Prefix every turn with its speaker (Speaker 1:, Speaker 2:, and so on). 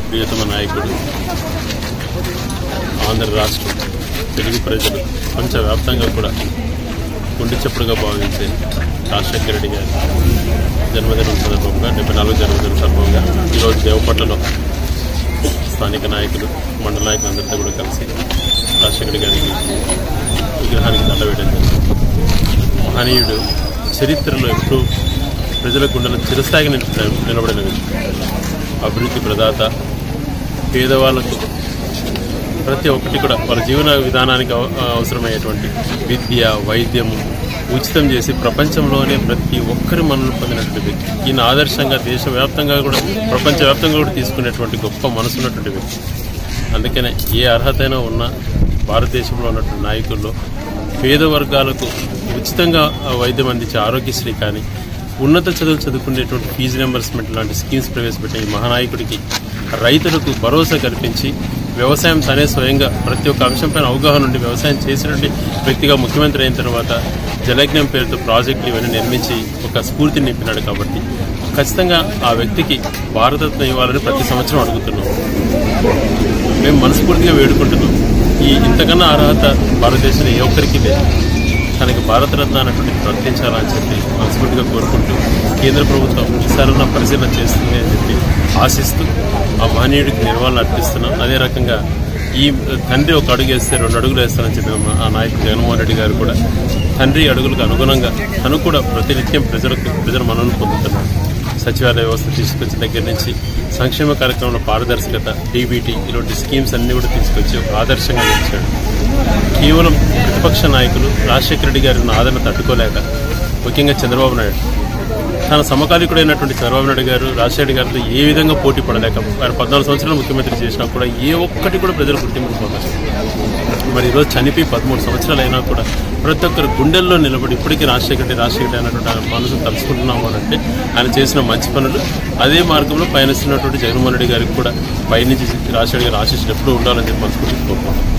Speaker 1: ప్రియతమ నాయకుడు, ఆంధ్ర రాష్ట్రం తెలుగు ప్రజలు ప్రపంచవ్యాప్తంగా కూడా గుండె చప్పుడుగా భావించే రాజశేఖర రెడ్డి గారి జన్మదినం సందర్భంగా 74వ జన్మదినం సందర్భంగా ఈరోజు దేవపట్లలో స్థానిక నాయకులు, మండల నాయకులు అందరితో కూడా కలిసి రాజశేఖర గారికి విగ్రహానికి దండ వేయడం జరిగింది. మహనీయుడు చరిత్రలో ఎప్పుడూ ప్రజల గుండెల చిరస్థాయిగా నిలబడిన వ్యక్తి, అభివృద్ధి ప్రదాత, పేదవాళ్లకు ప్రతి ఒక్కటి కూడా వాళ్ళ జీవన విధానానికి అవసరమయ్యేటువంటి విద్య, వైద్యం ఉచితం చేసి ప్రపంచంలోనే ప్రతి ఒక్కరి మన్ననలు పొందినటువంటి వ్యక్తి. ఈయన ఆదర్శంగా దేశవ్యాప్తంగా కూడా ప్రపంచవ్యాప్తంగా కూడా తీసుకునేటువంటి గొప్ప మనసున్నటువంటి వ్యక్తి. అందుకనే ఏ అర్హత అయినా ఉన్న భారతదేశంలో ఉన్నటువంటి నాయకుల్లో పేద వర్గాలకు ఉచితంగా వైద్యం అందించే ఆరోగ్యశ్రీ కానీ, ఉన్నత చదువులు చదువుకునేటువంటి ఫీజు రియంబర్స్మెంట్ లాంటి స్కీమ్స్ ప్రవేశపెట్టిన ఈ మహానాయకుడికి రైతులకు భరోసా కల్పించి వ్యవసాయం తనే స్వయంగా ప్రతి ఒక్క అంశంపైన అవగాహన నుండి వ్యవసాయం చేసినటువంటి వ్యక్తిగా ముఖ్యమంత్రి అయిన తర్వాత జలయజ్ఞం పేరుతో ప్రాజెక్టులు ఇవన్నీ నిర్మించి ఒక స్ఫూర్తిని నింపినాడు. కాబట్టి ఖచ్చితంగా ఆ వ్యక్తికి భారతరత్న ఇవ్వాలని ప్రతి సంవత్సరం అడుగుతున్నాం. మేము మనస్ఫూర్తిగా వేడుకుంటున్నాం. ఇంతకన్నా అర్హత భారతదేశంలో ఏ ఒక్కరికి లేదు. తనకి భారతరత్న అన్నటువంటి ప్రకటించాలని చెప్పి మనస్ఫూర్తిగా కోరుకుంటూ కేంద్ర ప్రభుత్వం ఈసారి పరిశీలన చేస్తుంది అని చెప్పి ఆశిస్తూ ఆ మహనీయుడికి నివాళులు అర్పిస్తున్నాం. అదే రకంగా ఈ తండ్రి ఒక అడుగు వేస్తే 2 అడుగులు వేస్తానని చెప్పిన ఆ నాయకుడు జగన్మోహన్ రెడ్డి గారు కూడా తండ్రి అడుగులకు అనుగుణంగా తను కూడా ప్రతినిత్యం ప్రజల మన్ననలు పొందుతున్నాడు. సచివాలయ వ్యవస్థ తీసుకొచ్చిన దగ్గర నుంచి సంక్షేమ కార్యక్రమంలో పారదర్శకత, డీబీటీ ఇలాంటి స్కీమ్స్ అన్ని కూడా తీసుకొచ్చి ఒక ఆదర్శంగా నిలిచాడు. కేవలం ప్రతిపక్ష నాయకులు రాజశేఖర రెడ్డి గారి ఆదరణ తట్టుకోలేక, ముఖ్యంగా చంద్రబాబు నాయుడు తన సమకాలీకుడైనటువంటి చంద్రబాబు నాయుడు గారు రాజశేఖర గారితో ఏ విధంగా పోటీ పడలేక ఆయన 14 సంవత్సరాలు ముఖ్యమంత్రి చేసినా కూడా ఏ ఒక్కటి కూడా ప్రజలు గుర్తింపు పొందారు. మరి ఈరోజు చనిపోయి 13 సంవత్సరాలు అయినా కూడా ప్రతి ఒక్కరు గుండెల్లో నిలబడి ఇప్పటికీ రాజశేఖర రెడ్డి అయినటువంటి ఆయన మనసు తలుచుకుంటున్నాము అంటే ఆయన చేసిన మంచి పనులు అదే మార్గంలో పయనిస్తున్నటువంటి జగన్మోహన్ రెడ్డి గారికి కూడా పైనుంచి రాజశేఖర గారు ఆశీస్సులు ఎప్పుడూ ఉండాలని చెప్పి మనస్ఫూర్తిగా కోరుకుంటున్నాం.